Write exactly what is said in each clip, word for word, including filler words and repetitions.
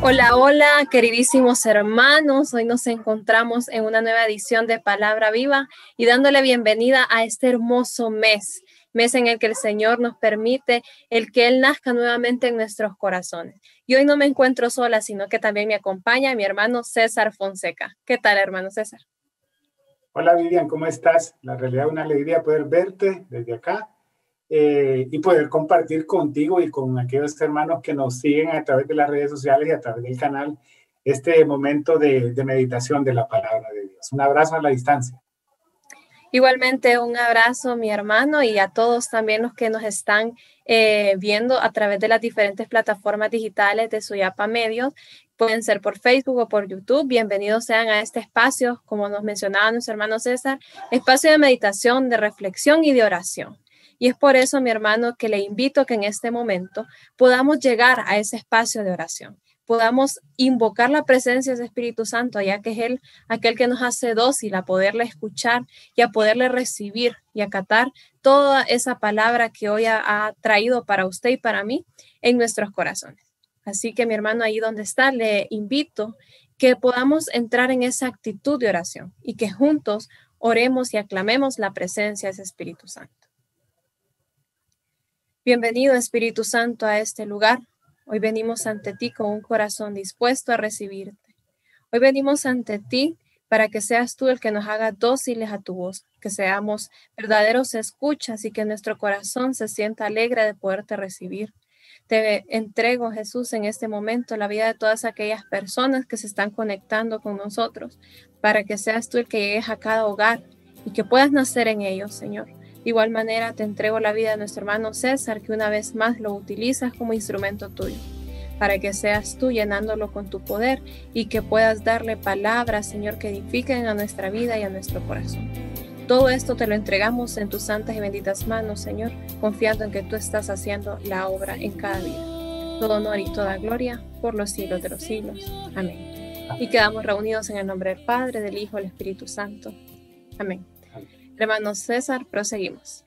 Hola, hola, queridísimos hermanos. Hoy nos encontramos en una nueva edición de Palabra Viva y dándole bienvenida a este hermoso mes, mes en el que el Señor nos permite el que Él nazca nuevamente en nuestros corazones. Y hoy no me encuentro sola, sino que también me acompaña mi hermano César Fonseca. ¿Qué tal, hermano César? Hola, Vivian, ¿cómo estás? La realidad es una alegría poder verte desde acá eh, y poder compartir contigo y con aquellos hermanos que nos siguen a través de las redes sociales y a través del canal este momento de, de meditación de la palabra de Dios. Un abrazo a la distancia. Igualmente un abrazo, mi hermano, y a todos también los que nos están eh, viendo a través de las diferentes plataformas digitales de Suyapa Medios. Pueden ser por Facebook o por YouTube. Bienvenidos sean a este espacio, como nos mencionaba nuestro hermano César, espacio de meditación, de reflexión y de oración. Y es por eso, mi hermano, que le invito a que en este momento podamos llegar a ese espacio de oración. Podamos invocar la presencia de Espíritu Santo, ya que es Él aquel que nos hace dócil a poderle escuchar y a poderle recibir y acatar toda esa palabra que hoy ha, ha traído para usted y para mí en nuestros corazones. Así que mi hermano, ahí donde está, le invito que podamos entrar en esa actitud de oración y que juntos oremos y aclamemos la presencia de ese Espíritu Santo. Bienvenido, Espíritu Santo, a este lugar. Hoy venimos ante ti con un corazón dispuesto a recibirte. Hoy venimos ante ti para que seas tú el que nos haga dóciles a tu voz, que seamos verdaderos escuchas y que nuestro corazón se sienta alegre de poderte recibir. Te entrego, Jesús, en este momento la vida de todas aquellas personas que se están conectando con nosotros, para que seas tú el que llegues a cada hogar y que puedas nacer en ellos, Señor. De igual manera te entrego la vida de nuestro hermano César, que una vez más lo utilizas como instrumento tuyo, para que seas tú llenándolo con tu poder y que puedas darle palabras, Señor, que edifiquen a nuestra vida y a nuestro corazón. Todo esto te lo entregamos en tus santas y benditas manos, Señor, confiando en que tú estás haciendo la obra en cada vida. Todo honor y toda gloria por los siglos de los siglos. Amén. Y quedamos reunidos en el nombre del Padre, del Hijo y del Espíritu Santo. Amén. Hermano César, proseguimos.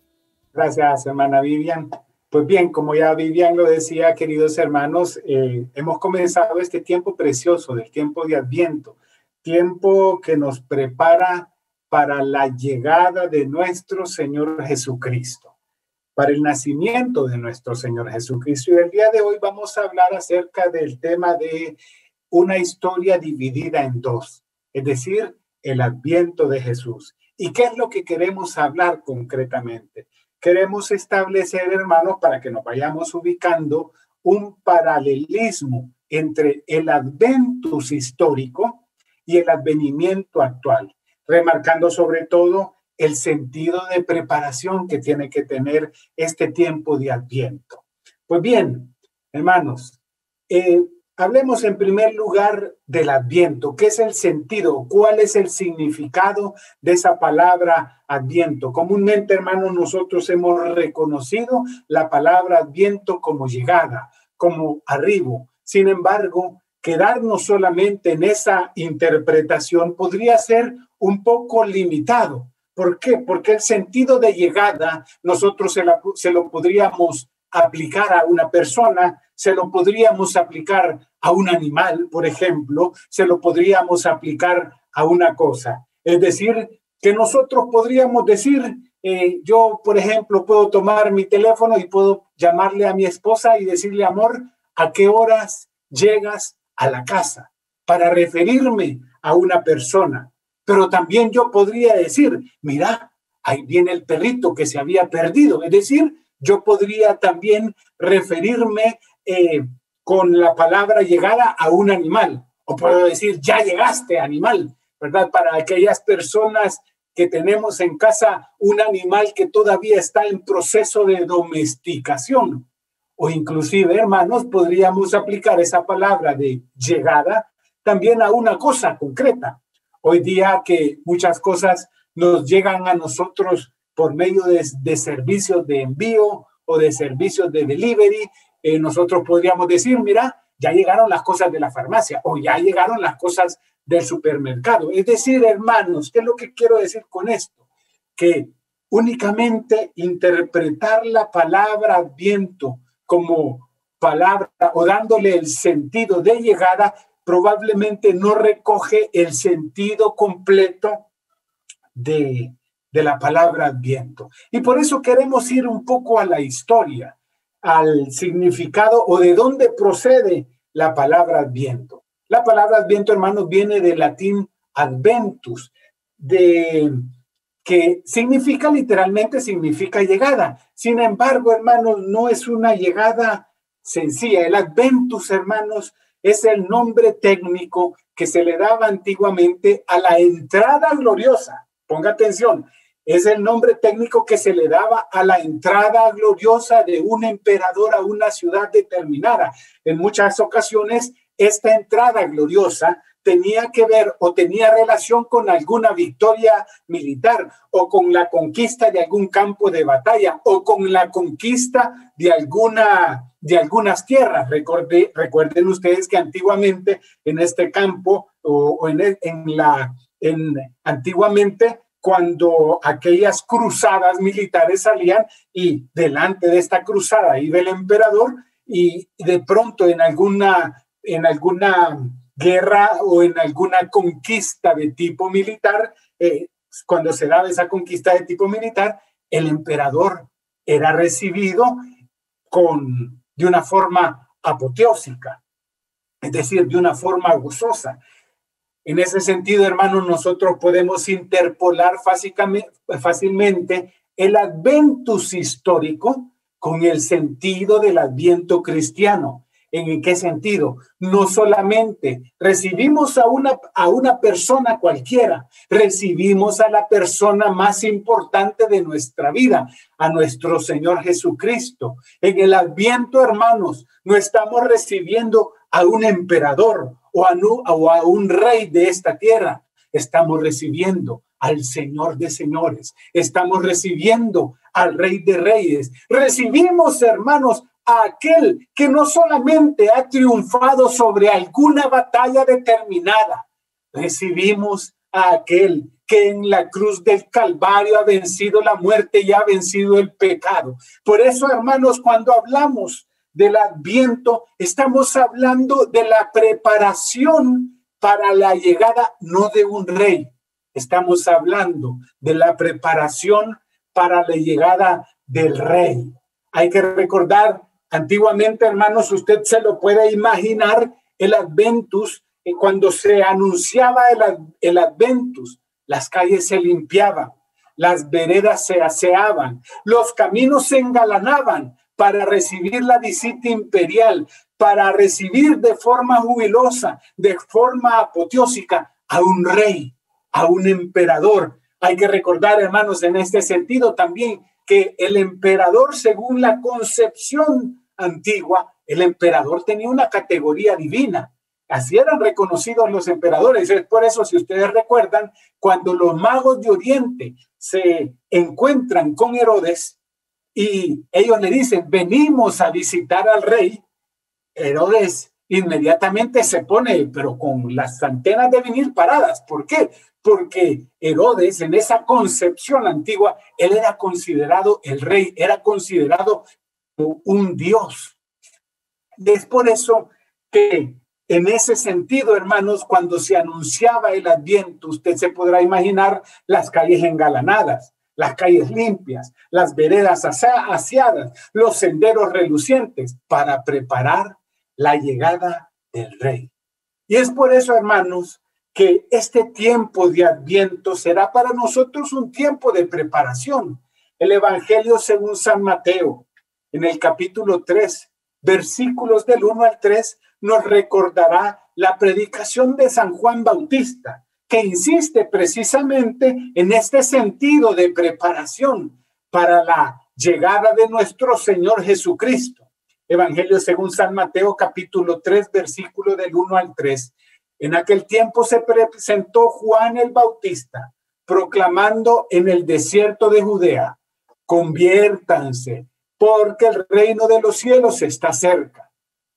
Gracias, hermana Vivian. Pues bien, como ya Vivian lo decía, queridos hermanos, eh, hemos comenzado este tiempo precioso, del tiempo de Adviento, tiempo que nos prepara para la llegada de nuestro Señor Jesucristo, para el nacimiento de nuestro Señor Jesucristo. Y el día de hoy vamos a hablar acerca del tema de una historia dividida en dos, es decir, el Adviento de Jesús. ¿Y qué es lo que queremos hablar concretamente? Queremos establecer, hermanos, para que nos vayamos ubicando, un paralelismo entre el adventus histórico y el advenimiento actual, remarcando sobre todo el sentido de preparación que tiene que tener este tiempo de Adviento. Pues bien, hermanos, eh, hablemos en primer lugar del Adviento. ¿Qué es el sentido? ¿Cuál es el significado de esa palabra Adviento? Comúnmente, hermanos, nosotros hemos reconocido la palabra Adviento como llegada, como arribo. Sin embargo, quedarnos solamente en esa interpretación podría ser un poco limitado. ¿Por qué? Porque el sentido de llegada nosotros se, la, se lo podríamos aplicar a una persona, se lo podríamos aplicar a un animal, por ejemplo, se lo podríamos aplicar a una cosa. Es decir, que nosotros podríamos decir, eh, yo, por ejemplo, puedo tomar mi teléfono y puedo llamarle a mi esposa y decirle, amor, ¿a qué horas llegas a la casa? Para referirme a una persona. Pero también yo podría decir, mira, ahí viene el perrito que se había perdido. Es decir, yo podría también referirme eh, con la palabra llegada a un animal. O puedo decir, ya llegaste, animal, ¿verdad? Para aquellas personas que tenemos en casa un animal que todavía está en proceso de domesticación. O inclusive, hermanos, podríamos aplicar esa palabra de llegada también a una cosa concreta. Hoy día que muchas cosas nos llegan a nosotros por medio de, de servicios de envío o de servicios de delivery, eh, nosotros podríamos decir, mira, ya llegaron las cosas de la farmacia o ya llegaron las cosas del supermercado. Es decir, hermanos, ¿qué es lo que quiero decir con esto? Que únicamente interpretar la palabra Adviento como palabra o dándole el sentido de llegada, probablemente no recoge el sentido completo de, de la palabra Adviento. Y por eso queremos ir un poco a la historia, al significado o de dónde procede la palabra Adviento. La palabra Adviento, hermanos, viene del latín adventus, de, que significa literalmente, significa llegada. Sin embargo, hermanos, no es una llegada sencilla. El adventus, hermanos, es el nombre técnico que se le daba antiguamente a la entrada gloriosa. Ponga atención, es el nombre técnico que se le daba a la entrada gloriosa de un emperador a una ciudad determinada. En muchas ocasiones, esta entrada gloriosa tenía que ver o tenía relación con alguna victoria militar o con la conquista de algún campo de batalla o con la conquista de alguna de algunas tierras. Recuerde, recuerden ustedes que antiguamente en este campo o, o en, el, en la en antiguamente cuando aquellas cruzadas militares salían y delante de esta cruzada iba el emperador y de pronto en alguna en alguna guerra o en alguna conquista de tipo militar, eh, cuando se daba esa conquista de tipo militar, el emperador era recibido con, de una forma apoteósica, es decir, de una forma gozosa. En ese sentido, hermanos, nosotros podemos interpolar fácilmente el adventus histórico con el sentido del adviento cristiano. ¿En qué sentido? No solamente recibimos a una, a una persona cualquiera, recibimos a la persona más importante de nuestra vida, a nuestro Señor Jesucristo. En el Adviento, hermanos, no estamos recibiendo a un emperador o a, o a un rey de esta tierra, estamos recibiendo al Señor de señores, estamos recibiendo al Rey de reyes. Recibimos, hermanos, a aquel que no solamente ha triunfado sobre alguna batalla determinada, recibimos a aquel que en la cruz del Calvario ha vencido la muerte y ha vencido el pecado. Por eso, hermanos, cuando hablamos del Adviento, estamos hablando de la preparación para la llegada no de un rey, estamos hablando de la preparación para la llegada del rey. Hay que recordar, antiguamente, hermanos, usted se lo puede imaginar, el Adventus, eh, cuando se anunciaba el, el Adventus, las calles se limpiaban, las veredas se aseaban, los caminos se engalanaban para recibir la visita imperial, para recibir de forma jubilosa, de forma apoteósica a un rey, a un emperador. Hay que recordar, hermanos, en este sentido también que el emperador, según la concepción antigua, el emperador tenía una categoría divina. Así eran reconocidos los emperadores. Es por eso, si ustedes recuerdan, cuando los magos de Oriente se encuentran con Herodes y ellos le dicen, venimos a visitar al rey, Herodes inmediatamente se pone, pero con las antenas de vinil paradas. ¿Por qué? Porque Herodes, en esa concepción antigua, él era considerado el rey, era considerado un dios. Es por eso que en ese sentido, hermanos, cuando se anunciaba el Adviento, usted se podrá imaginar las calles engalanadas, las calles limpias, las veredas aseadas, los senderos relucientes para preparar la llegada del rey. Y es por eso, hermanos, que este tiempo de Adviento será para nosotros un tiempo de preparación. El Evangelio según San Mateo, en el capítulo tres, versículos del uno al tres, nos recordará la predicación de San Juan Bautista, que insiste precisamente en este sentido de preparación para la llegada de nuestro Señor Jesucristo. Evangelio según San Mateo, capítulo tres, versículo del uno al tres. En aquel tiempo se presentó Juan el Bautista, proclamando en el desierto de Judea, conviértanse, porque el reino de los cielos está cerca.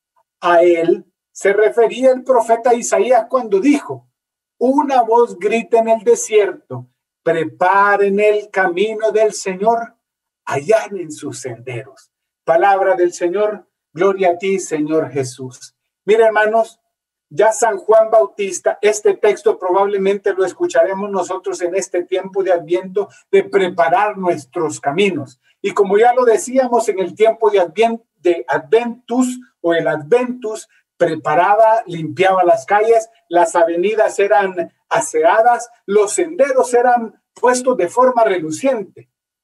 A él se refería el profeta Isaías cuando dijo, una voz grita en el desierto, preparen el camino del Señor, allanen sus senderos. Palabra del Señor, Gloria a ti, Señor Jesús. Mira, hermanos, ya San Juan Bautista, este texto probablemente lo escucharemos nosotros en este tiempo de Adviento, de preparar nuestros caminos. Y como ya lo decíamos en el tiempo de, Advient, de Adventus o el Adventus, preparaba, limpiaba las calles, las avenidas eran aseadas, los senderos eran puestos de forma reluciente.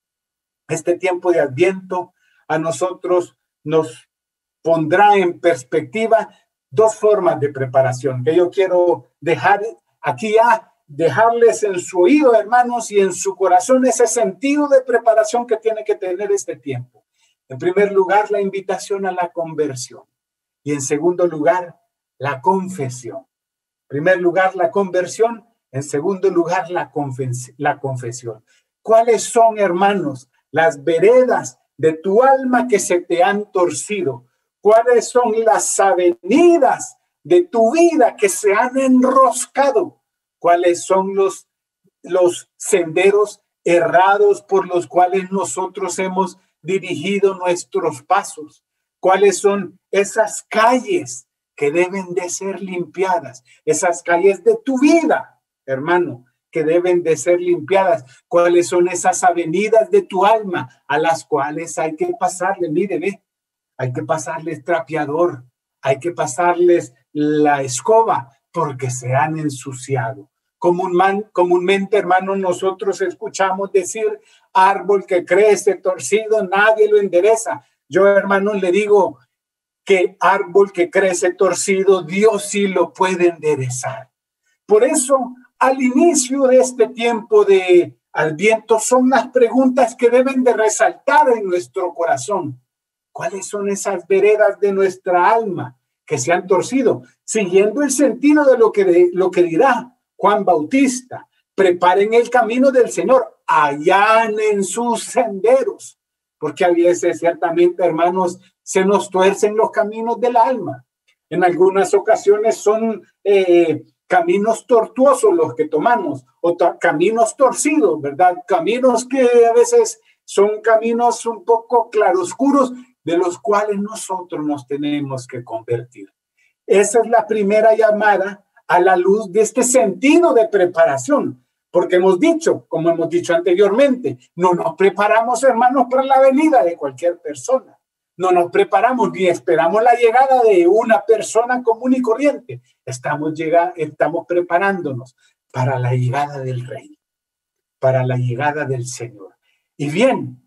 Este tiempo de Adviento a nosotros nos pondrá en perspectiva dos formas de preparación que yo quiero dejar aquí ya, dejarles en su oído, hermanos, y en su corazón ese sentido de preparación que tiene que tener este tiempo. En primer lugar, la invitación a la conversión. Y en segundo lugar, la confesión. En primer lugar, la conversión. En segundo lugar, la, confes- la confesión. ¿Cuáles son, hermanos, las veredas de tu alma que se te han torcido? ¿Cuáles son las avenidas de tu vida que se han enroscado? ¿Cuáles son los, los senderos errados por los cuales nosotros hemos dirigido nuestros pasos? ¿Cuáles son esas calles que deben de ser limpiadas? Esas calles de tu vida, hermano, que deben de ser limpiadas. ¿Cuáles son esas avenidas de tu alma a las cuales hay que pasarle? Mire, ve. Hay que pasarles trapeador, hay que pasarles la escoba porque se han ensuciado. Común, comúnmente, hermanos, nosotros escuchamos decir, árbol que crece torcido, nadie lo endereza. Yo, hermanos, le digo que árbol que crece torcido, Dios sí lo puede enderezar. Por eso, al inicio de este tiempo de Adviento, son las preguntas que deben de resaltar en nuestro corazón. ¿Cuáles son esas veredas de nuestra alma que se han torcido? Siguiendo el sentido de lo que, de, lo que dirá Juan Bautista. Preparen el camino del Señor, allanen sus senderos. Porque a veces, ciertamente, hermanos, se nos tuercen los caminos del alma. En algunas ocasiones son eh, caminos tortuosos los que tomamos, o to- caminos torcidos, ¿verdad? Caminos que a veces son caminos un poco claroscuros, de los cuales nosotros nos tenemos que convertir. Esa es la primera llamada a la luz de este sentido de preparación, porque hemos dicho, como hemos dicho anteriormente, no nos preparamos, hermanos, para la venida de cualquier persona. No nos preparamos ni esperamos la llegada de una persona común y corriente. Estamos, llega, estamos preparándonos para la llegada del Rey, para la llegada del Señor. Y bien,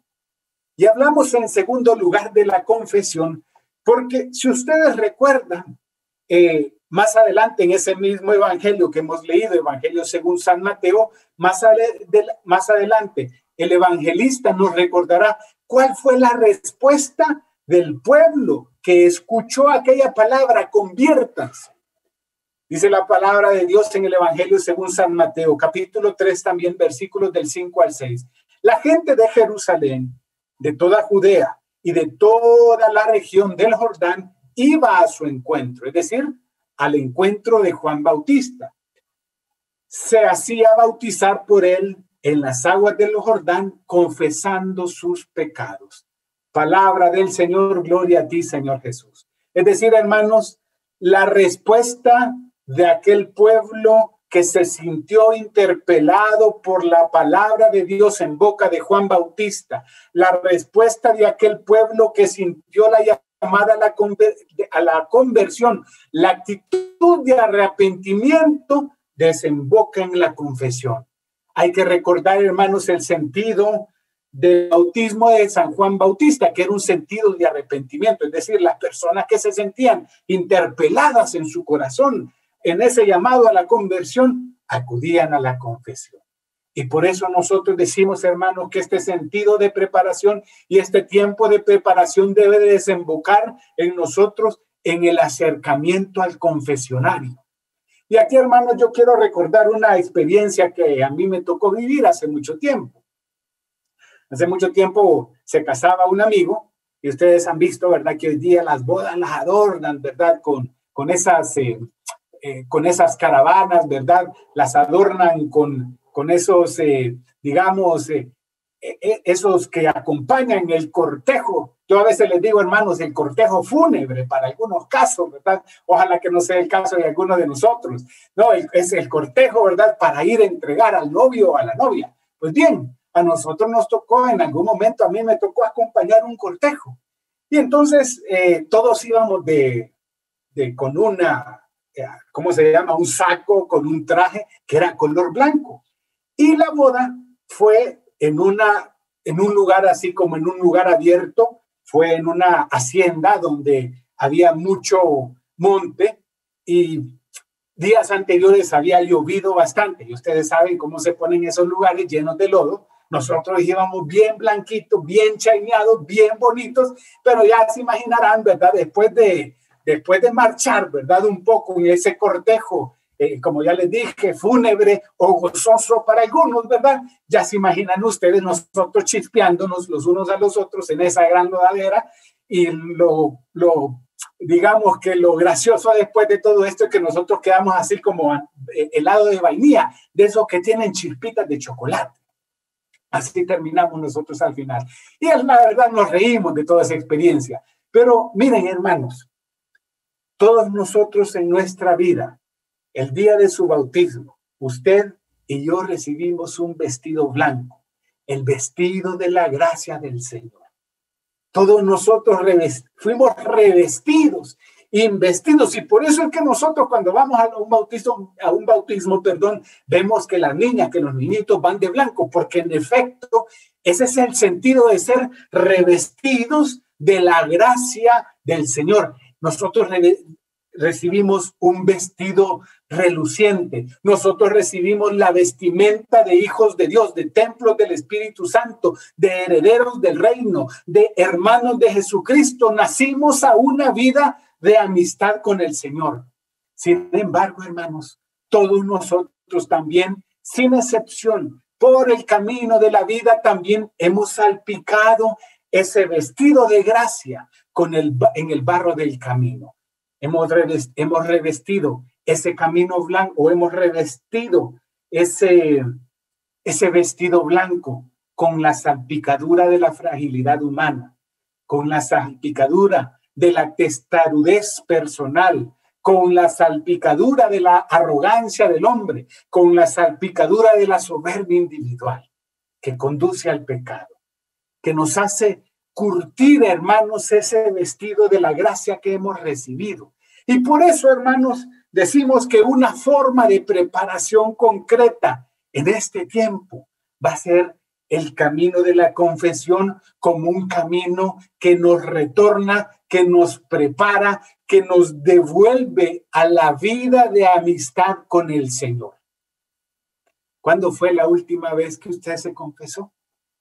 y hablamos en segundo lugar de la confesión, porque si ustedes recuerdan, eh, más adelante en ese mismo evangelio que hemos leído, Evangelio según San Mateo, más, ale, de, más adelante el evangelista nos recordará cuál fue la respuesta del pueblo que escuchó aquella palabra, conviértanse. Dice la palabra de Dios en el Evangelio según San Mateo, capítulo tres, también versículos del cinco al seis. La gente de Jerusalén, de toda Judea y de toda la región del Jordán iba a su encuentro, es decir, al encuentro de Juan Bautista. Se hacía bautizar por él en las aguas del Jordán, confesando sus pecados. Palabra del Señor, gloria a ti, Señor Jesús. Es decir, hermanos, la respuesta de aquel pueblo que se sintió interpelado por la palabra de Dios en boca de Juan Bautista, la respuesta de aquel pueblo que sintió la llamada a la, conver- a la conversión, la actitud de arrepentimiento desemboca en la confesión. Hay que recordar, hermanos, el sentido del bautismo de San Juan Bautista, que era un sentido de arrepentimiento, es decir, las personas que se sentían interpeladas en su corazón en ese llamado a la conversión, acudían a la confesión. Y por eso nosotros decimos, hermanos, que este sentido de preparación y este tiempo de preparación debe de desembocar en nosotros en el acercamiento al confesionario. Y aquí, hermanos, yo quiero recordar una experiencia que a mí me tocó vivir hace mucho tiempo. Hace mucho tiempo se casaba un amigo y ustedes han visto, ¿verdad?, que hoy día las bodas las adornan, ¿verdad?, con, con esas... Eh, Eh, con esas caravanas, ¿verdad? Las adornan con, con esos, eh, digamos, eh, esos que acompañan el cortejo. Yo a veces les digo, hermanos, el cortejo fúnebre para algunos casos, ¿verdad? Ojalá que no sea el caso de alguno de nosotros. No, es el cortejo, ¿verdad? Para ir a entregar al novio o a la novia. Pues bien, a nosotros nos tocó, en algún momento a mí me tocó acompañar un cortejo. Y entonces eh, todos íbamos de, de con una, eh, ¿cómo se llama? Un saco con un traje que era color blanco. Y la boda fue en, una, en un lugar así como en un lugar abierto, fue en una hacienda donde había mucho monte y días anteriores había llovido bastante. Y ustedes saben cómo se ponen esos lugares llenos de lodo. Nosotros íbamos bien blanquitos, bien chaineados, bien bonitos, pero ya se imaginarán, ¿verdad? Después de, después de marchar, ¿verdad? Un poco en ese cortejo, eh, como ya les dije, fúnebre o gozoso para algunos, ¿verdad? Ya se imaginan ustedes nosotros chispeándonos los unos a los otros en esa gran rodadera y lo, lo, digamos que lo gracioso después de todo esto es que nosotros quedamos así como helado de vainilla, de esos que tienen chispitas de chocolate. Así terminamos nosotros al final. Y es la verdad, nos reímos de toda esa experiencia. Pero miren, hermanos, todos nosotros en nuestra vida, el día de su bautismo, usted y yo recibimos un vestido blanco, el vestido de la gracia del Señor. Todos nosotros revest- fuimos revestidos, investidos, y por eso es que nosotros cuando vamos a un bautismo, a un bautismo, perdón, vemos que las niñas, que los niñitos van de blanco, porque en efecto ese es el sentido de ser revestidos de la gracia del Señor. Nosotros re- recibimos un vestido reluciente. Nosotros recibimos la vestimenta de hijos de Dios, de templos del Espíritu Santo, de herederos del reino, de hermanos de Jesucristo. Nacimos a una vida de amistad con el Señor. Sin embargo, hermanos, todos nosotros también, sin excepción, por el camino de la vida también hemos salpicado ese vestido de gracia con el, en el barro del camino. Hemos revestido, hemos revestido ese camino blanco, o hemos revestido ese, ese vestido blanco con la salpicadura de la fragilidad humana, con la salpicadura de la testarudez personal, con la salpicadura de la arrogancia del hombre, con la salpicadura de la soberbia individual que conduce al pecado, que nos hace curtir, hermanos, ese vestido de la gracia que hemos recibido. Y por eso, hermanos, decimos que una forma de preparación concreta en este tiempo va a ser el camino de la confesión como un camino que nos retorna, que nos prepara, que nos devuelve a la vida de amistad con el Señor. ¿Cuándo fue la última vez que usted se confesó?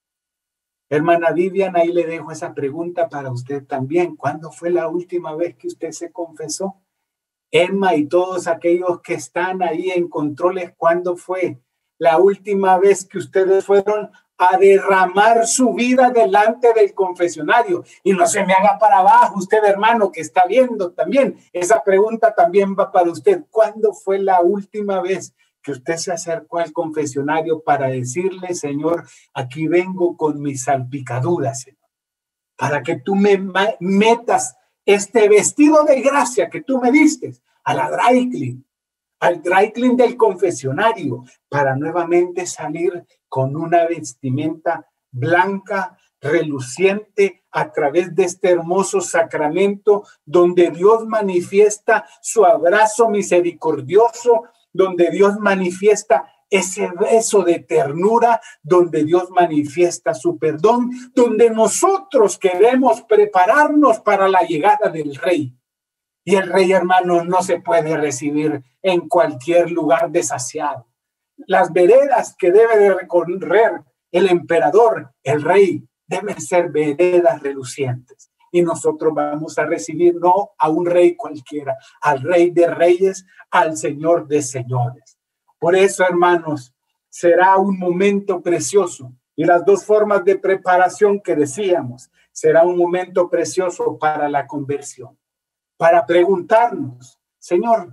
Hermana Vivian, ahí le dejo esa pregunta para usted también. ¿Cuándo fue la última vez que usted se confesó? Emma y todos aquellos que están ahí en controles, ¿cuándo fue la última vez que ustedes fueron a derramar su vida delante del confesionario? Y no se me haga para abajo usted, hermano, que está viendo también. Esa pregunta también va para usted. ¿Cuándo fue la última vez que usted se acercó al confesionario para decirle, Señor, aquí vengo con mis salpicaduras, Señor, para que tú me metas este vestido de gracia que tú me diste a la dry clean, al dry clean del confesionario, para nuevamente salir con una vestimenta blanca, reluciente, a través de este hermoso sacramento donde Dios manifiesta su abrazo misericordioso, donde Dios manifiesta ese beso de ternura, donde Dios manifiesta su perdón, donde nosotros queremos prepararnos para la llegada del Rey. Y el Rey, hermanos, no se puede recibir en cualquier lugar desasiado. Las veredas que debe de recorrer el emperador, el Rey, deben ser veredas relucientes. Y nosotros vamos a recibir no a un rey cualquiera, al Rey de Reyes, al Señor de Señores. Por eso, hermanos, será un momento precioso. Y las dos formas de preparación que decíamos, será un momento precioso para la conversión. Para preguntarnos, Señor,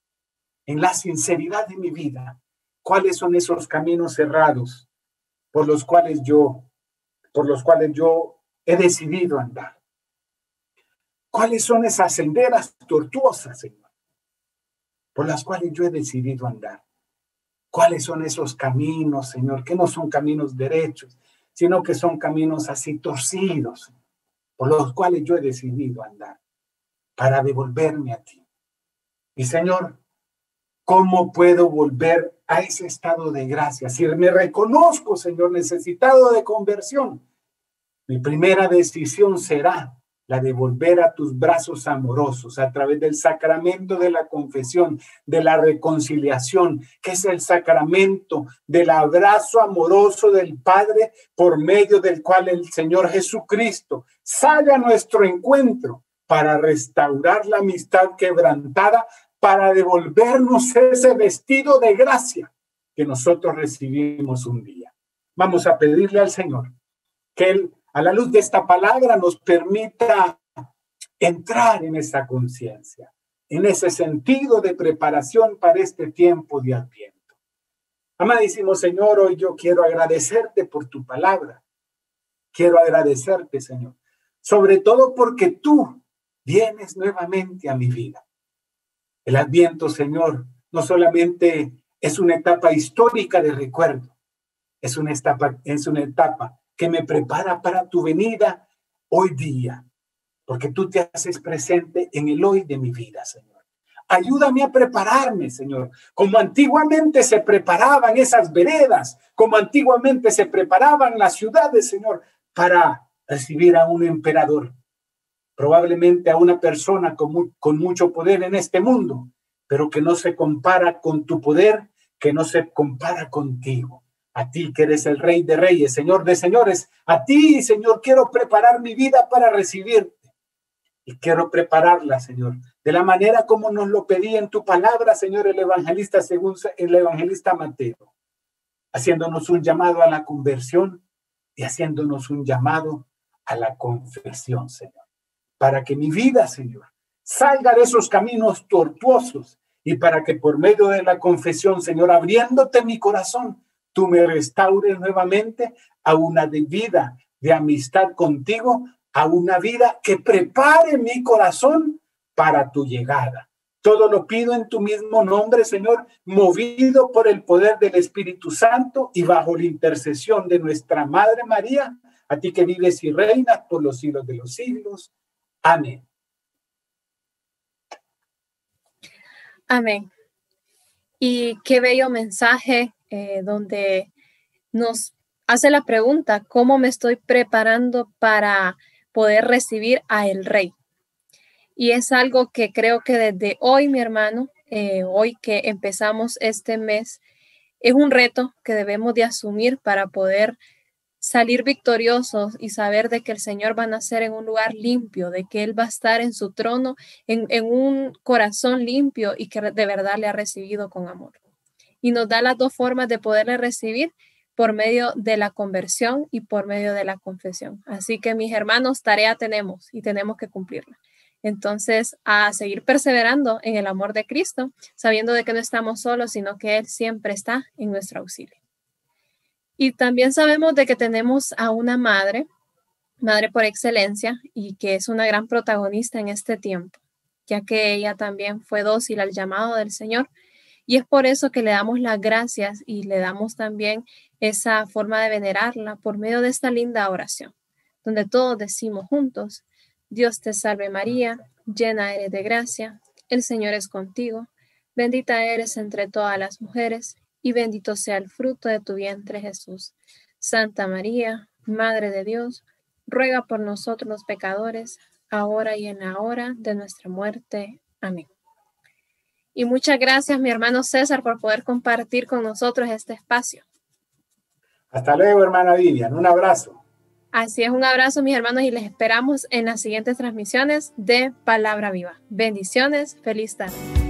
en la sinceridad de mi vida, ¿cuáles son esos caminos cerrados por los cuales yo por los cuales yo he decidido andar. ¿Cuáles son esas senderas tortuosas, Señor, por las cuales yo he decidido andar? ¿Cuáles son esos caminos, Señor, que no son caminos derechos, sino que son caminos así torcidos, por los cuales yo he decidido andar para devolverme a ti? Y Señor, ¿cómo puedo volver a ese estado de gracia? Si me reconozco, Señor, necesitado de conversión, mi primera decisión será la de volver a tus brazos amorosos a través del sacramento de la confesión, de la reconciliación, que es el sacramento del abrazo amoroso del Padre, por medio del cual el Señor Jesucristo sale a nuestro encuentro para restaurar la amistad quebrantada, para devolvernos ese vestido de gracia que nosotros recibimos un día. Vamos a pedirle al Señor que Él, a la luz de esta palabra, nos permita entrar en esa conciencia, en ese sentido de preparación para este tiempo de Adviento. Amadísimo Señor, hoy yo quiero agradecerte por tu palabra. Quiero agradecerte, Señor, sobre todo porque tú vienes nuevamente a mi vida. El Adviento, Señor, no solamente es una etapa histórica de recuerdo, es una etapa, es una etapa que me prepara para tu venida hoy día, porque tú te haces presente en el hoy de mi vida, Señor. Ayúdame a prepararme, Señor, como antiguamente se preparaban esas veredas, como antiguamente se preparaban las ciudades, Señor, para recibir a un emperador, probablemente a una persona con, mu- con mucho poder en este mundo, pero que no se compara con tu poder, que no se compara contigo. A ti que eres el Rey de Reyes, Señor de Señores, a ti, Señor, quiero preparar mi vida para recibirte. Y quiero prepararla, Señor, de la manera como nos lo pedía en tu palabra, Señor, el evangelista, según el evangelista Mateo, haciéndonos un llamado a la conversión y haciéndonos un llamado a la confesión, Señor, para que mi vida, Señor, salga de esos caminos tortuosos y para que por medio de la confesión, Señor, abriéndote mi corazón, tú me restaures nuevamente a una vida de amistad contigo, a una vida que prepare mi corazón para tu llegada. Todo lo pido en tu mismo nombre, Señor, movido por el poder del Espíritu Santo y bajo la intercesión de nuestra Madre María, a ti que vives y reinas por los siglos de los siglos. Amén. Amén. Y qué bello mensaje eh, donde nos hace la pregunta, ¿cómo me estoy preparando para poder recibir a el Rey? Y es algo que creo que desde hoy, mi hermano, eh, hoy que empezamos este mes, es un reto que debemos de asumir para poder salir victoriosos y saber de que el Señor va a nacer en un lugar limpio, de que Él va a estar en su trono, en, en un corazón limpio y que de verdad le ha recibido con amor. Y nos da las dos formas de poderle recibir, por medio de la conversión y por medio de la confesión. Así que, mis hermanos, tarea tenemos y tenemos que cumplirla. Entonces, a seguir perseverando en el amor de Cristo, sabiendo de que no estamos solos, sino que Él siempre está en nuestro auxilio. Y también sabemos de que tenemos a una madre, madre por excelencia, y que es una gran protagonista en este tiempo, ya que ella también fue dócil al llamado del Señor. Y es por eso que le damos las gracias y le damos también esa forma de venerarla por medio de esta linda oración, donde todos decimos juntos: Dios te salve María, llena eres de gracia, el Señor es contigo, bendita eres entre todas las mujeres, y bendito sea el fruto de tu vientre Jesús. Santa María, Madre de Dios, ruega por nosotros los pecadores, ahora y en la hora de nuestra muerte. Amén. Y muchas gracias, mi hermano César, por poder compartir con nosotros este espacio. Hasta luego, hermana Vivian. Un abrazo. Así es, un abrazo, mis hermanos, y les esperamos en las siguientes transmisiones de Palabra Viva. Bendiciones, feliz tarde.